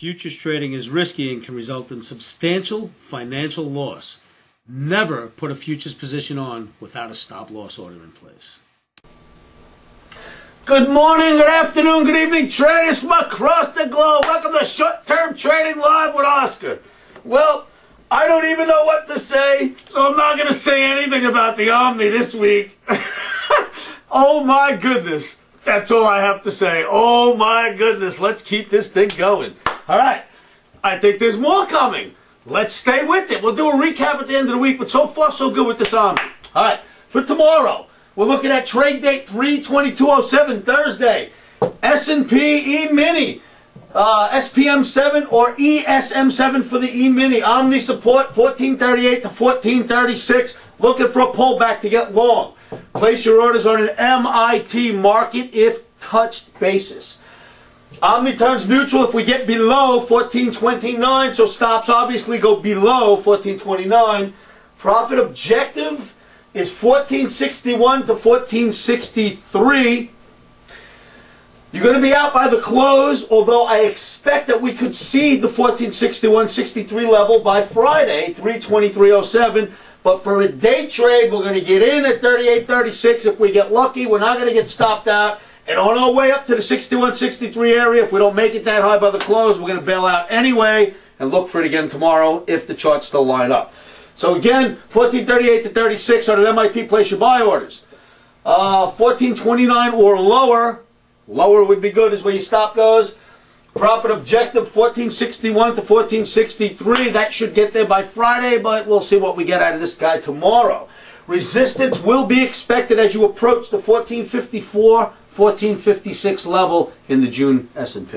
Futures trading is risky and can result in substantial financial loss. Never put a futures position on without a stop-loss order in place. Good morning, good afternoon, good evening, traders from across the globe. Welcome to Short-Term Trading Live with Oscar. Well, I don't even know what to say, so I'm not going to say anything about the Omni this week. Oh my goodness. That's all I have to say. Oh my goodness. Let's keep this thing going. All right. I think there's more coming. Let's stay with it. We'll do a recap at the end of the week, but so far so good with this Omni. All right. For tomorrow, we're looking at trade date 3/22/07, Thursday. S&P E-mini. SPM7 or ESM7 for the E-mini. Omni support 1438 to 1436. Looking for a pullback to get long. Place your orders on an MIT market if touched basis. Omni turns neutral if we get below 1429, so stops obviously go below 1429. Profit objective is 1461 to 1463. You're going to be out by the close, although I expect that we could see the 1461.63 level by Friday, 3/23/07. But for a day trade, we're going to get in at 38.36. If we get lucky, we're not going to get stopped out. And on our way up to the 61.63 area, if we don't make it that high by the close, we're going to bail out anyway and look for it again tomorrow if the charts still line up. So again, 1438 to 36 on an MIT, place your buy orders. 1429 or lower. Lower would be good is where your stop goes. Profit objective 1461 to 1463. That should get there by Friday, but we'll see what we get out of this guy tomorrow. Resistance will be expected as you approach the 1454, 1456 level in the June S&P.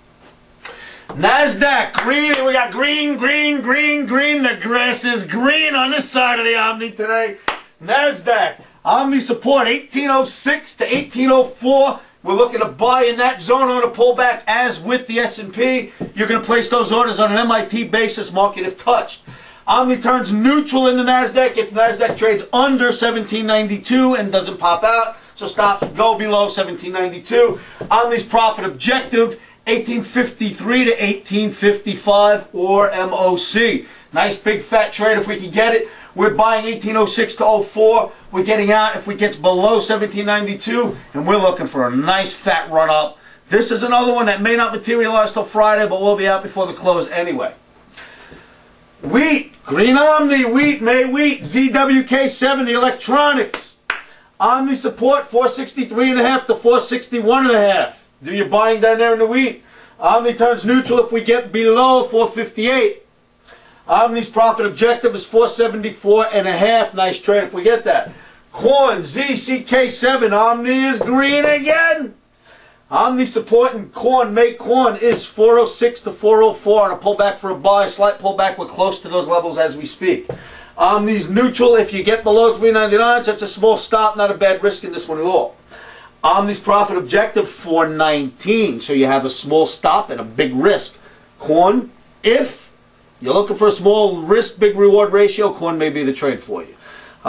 NASDAQ, green. We got green, green, green, green. The grass is green on this side of the Omni today. NASDAQ, Omni support 1806 to 1804. We're looking to buy in that zone on a pullback as with the S&P. You're going to place those orders on an MIT basis, market if touched. Omni turns neutral in the NASDAQ if NASDAQ trades under 1792 and doesn't pop out. So stops go below 1792. Omni's profit objective 1853 to 1855 or MOC. Nice big fat trade if we can get it. We're buying 1806 to 04. We're getting out if we get below 1792, and we're looking for a nice fat run up. This is another one that may not materialize till Friday, but we'll be out before the close anyway. Wheat, green Omni, wheat, May wheat, ZWK7, the electronics. Omni support 463.5 to 461.5. Do your buying down there in the wheat. Omni turns neutral if we get below 458. Omni's profit objective is 474.5. Nice trade if we get that. Corn, ZCK7. Omni is green again. Omni support in corn, make corn is 406 to 404 on a pullback for a buy. Slight pullback. We're close to those levels as we speak. Omni's neutral if you get below 399. So it's a small stop, not a bad risk in this one at all. Omni's profit objective 419. So you have a small stop and a big risk. Corn, if you're looking for a small risk, big reward ratio, corn may be the trade for you.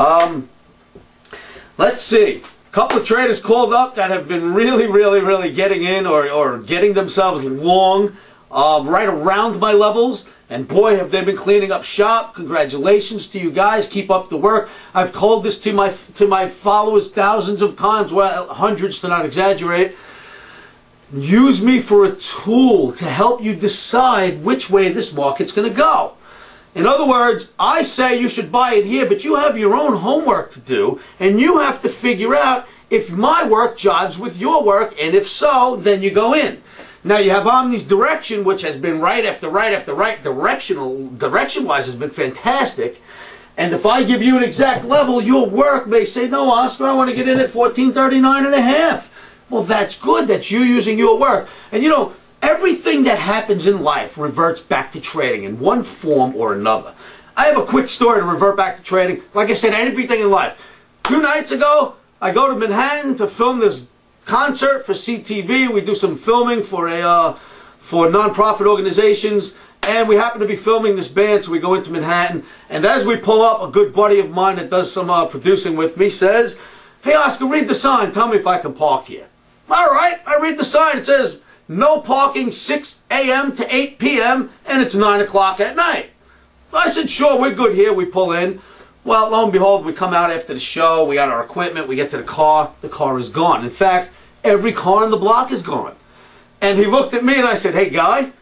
Let's see. A couple of traders called up that have been really getting in or getting themselves long right around my levels. And boy, have they been cleaning up shop. Congratulations to you guys. Keep up the work. I've told this to my followers thousands of times, well, hundreds to not exaggerate. Use me for a tool to help you decide which way this market's going to go. In other words, I say you should buy it here, but you have your own homework to do, and you have to figure out if my work jives with your work, and if so, then you go in. Now you have Omni's direction, which has been right after right after right. Direction-wise has been fantastic. And if I give you an exact level, your work may say, no, Oscar, I want to get in at 1439.5. Well, that's good. That's you using your work. And you know, everything that happens in life reverts back to trading in one form or another. I have a quick story to revert back to trading. Like I said, everything in life. 2 nights ago, I go to Manhattan to film this concert for CTV. We do some filming for non-profit organizations. And we happen to be filming this band, so we go into Manhattan. And as we pull up, a good buddy of mine that does some producing with me says, "Hey, Oscar, read the sign. Tell me if I can park here." All right, I read the sign. It says, no parking 6 a.m. to 8 p.m. and it's 9 o'clock at night. I said, sure, we're good here. We pull in. Well, lo and behold, we come out after the show. We got our equipment. We get to the car. The car is gone. In fact, every car on the block is gone. And he looked at me and I said, hey, guy,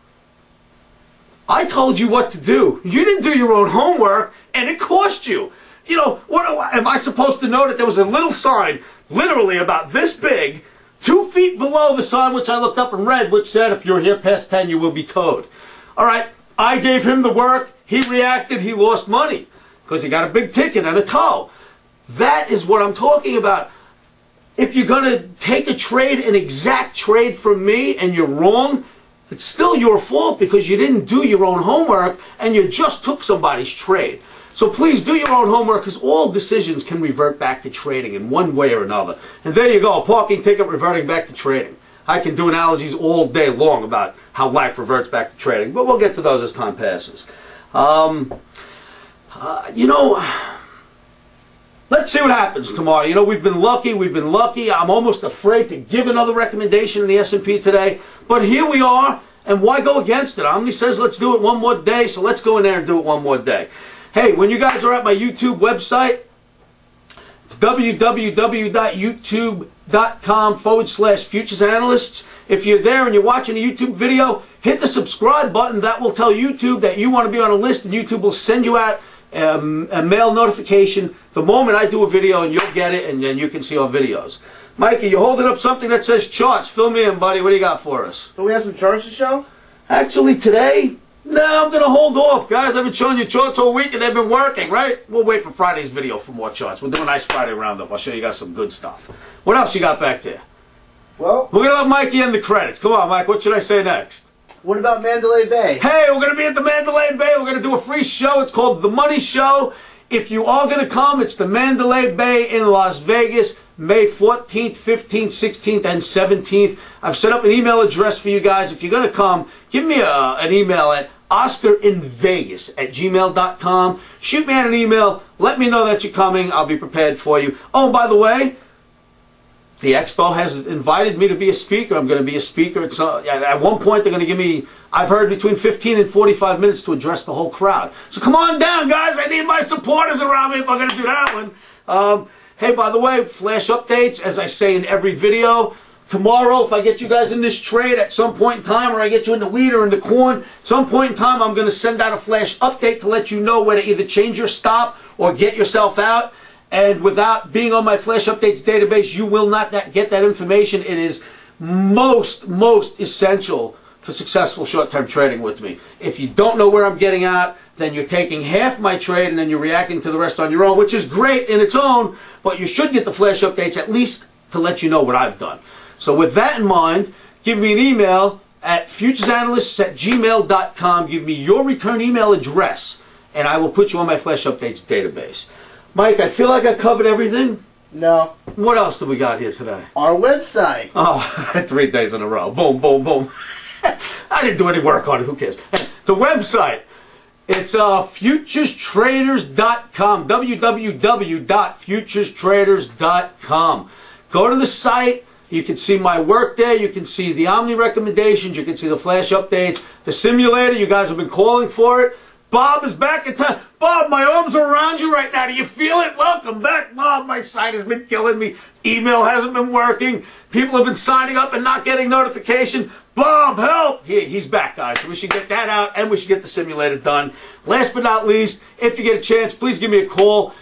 I told you what to do. You didn't do your own homework, and it cost you. You know, what am I supposed to know that there was a little sign, literally about this big, 2 feet below the sign, which I looked up and read, which said, if you're here past 10, you will be towed. All right, I gave him the work. He reacted. He lost money because he got a big ticket and a tow. That is what I'm talking about. If you're going to take a trade, an exact trade from me, and you're wrong, it's still your fault because you didn't do your own homework and you just took somebody's trade. So please do your own homework because all decisions can revert back to trading in one way or another. And there you go, a parking ticket reverting back to trading. I can do analogies all day long about how life reverts back to trading, but we'll get to those as time passes. You know, let's see what happens tomorrow. You know, we've been lucky. I'm almost afraid to give another recommendation in the S&P today. But here we are, and why go against it? Omni says let's do it one more day, so let's go in there and do it one more day. Hey, when you guys are at my YouTube website, it's www.youtube.com/futuresanalysts. If you're there and you're watching a YouTube video, hit the subscribe button. That will tell YouTube that you want to be on a list, and YouTube will send you out a mail notification the moment I do a video, and you'll get it, and then you can see our videos. Mikey, you're holding up something that says charts. Fill me in, buddy. What do you got for us? Do we have some charts to show? Actually, today, no, I'm going to hold off. Guys, I've been showing you charts all week, and they've been working, right? We'll wait for Friday's video for more charts. We'll do a nice Friday roundup. I'll show you guys some good stuff. What else you got back there? Well, we're going to let Mikey end the credits. Come on, Mike. What should I say next? What about Mandalay Bay? Hey, we're going to be at the Mandalay Bay. We're going to do a free show. It's called The Money Show. If you are going to come, it's the Mandalay Bay in Las Vegas, May 14th, 15th, 16th, and 17th. I've set up an email address for you guys. If you're going to come, give me an email at oscarinvegas@gmail.com. Shoot me out an email. Let me know that you're coming. I'll be prepared for you. Oh, and by the way, the Expo has invited me to be a speaker. I'm going to be a speaker. At one point, they're going to give me, I've heard, between 15 and 45 minutes to address the whole crowd. So come on down, guys. I need my supporters around me if I'm going to do that one. Hey, by the way, flash updates, as I say in every video. Tomorrow, if I get you guys in this trade at some point in time, or I get you in the wheat or in the corn, at some point in time, I'm going to send out a flash update to let you know where to either change your stop or get yourself out. And without being on my Flash Updates database, you will not get that information. It is most essential for successful short-term trading with me. If you don't know where I'm getting at, then you're taking half my trade and then you're reacting to the rest on your own, which is great in its own, but you should get the Flash Updates at least to let you know what I've done. So with that in mind, give me an email at futuresanalysts@gmail.com. Give me your return email address, and I will put you on my Flash Updates database. Mike, I feel like I covered everything. No. What else do we got here today? Our website. Oh, 3 days in a row. Boom, boom, boom. I didn't do any work on it. Who cares? The website. It's futurestraders.com. www.futurestraders.com. Go to the site. You can see my work there. You can see the Omni recommendations. You can see the Flash Updates. The simulator. You guys have been calling for it. Bob is back in town. Bob, my arms are around you right now. Do you feel it? Welcome back, Bob. My site has been killing me. Email hasn't been working. People have been signing up and not getting notification. Bob, help! He's back, guys. So we should get that out, and we should get the simulator done. Last but not least, if you get a chance, please give me a call.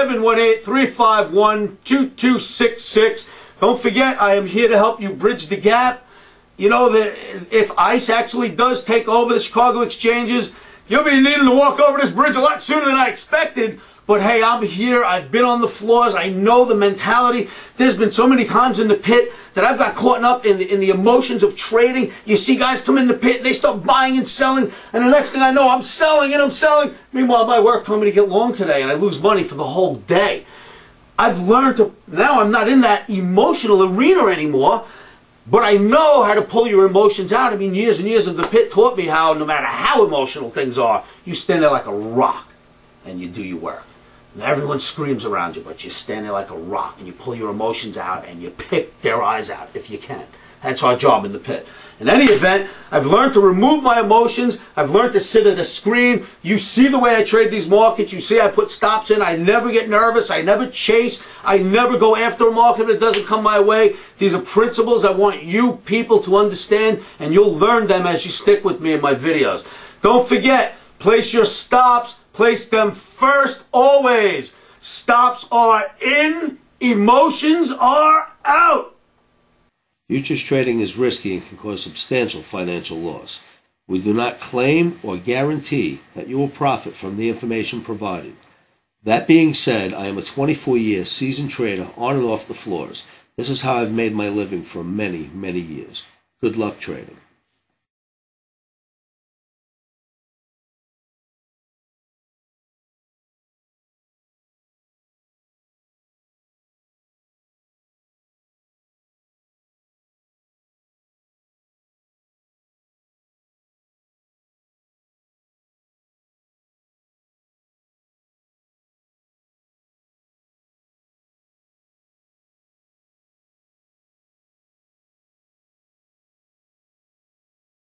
718-351-2266. Don't forget, I am here to help you bridge the gap. You know, that if ICE actually does take over the Chicago exchanges, you'll be needing to walk over this bridge a lot sooner than I expected. But hey, I'm here. I've been on the floors. I know the mentality. There's been so many times in the pit that I've got caught up in the emotions of trading. You see guys come in the pit and they start buying and selling. And the next thing I know, I'm selling and I'm selling. Meanwhile, my work told me to get long today and I lose money for the whole day. I've learned to, now I'm not in that emotional arena anymore. But I know how to pull your emotions out. I mean, years and years of the pit taught me how, no matter how emotional things are, you stand there like a rock and you do your work. And everyone screams around you, but you stand there like a rock and you pull your emotions out and you pick their eyes out if you can. That's our job in the pit. In any event, I've learned to remove my emotions. I've learned to sit at a screen. You see the way I trade these markets. You see I put stops in. I never get nervous. I never chase. I never go after a market that doesn't come my way. These are principles I want you people to understand, and you'll learn them as you stick with me in my videos. Don't forget, place your stops. Place them first always. Stops are in. Emotions are out. Futures trading is risky and can cause substantial financial loss. We do not claim or guarantee that you will profit from the information provided. That being said, I am a 24-year seasoned trader on and off the floors. This is how I've made my living for many, many years. Good luck trading.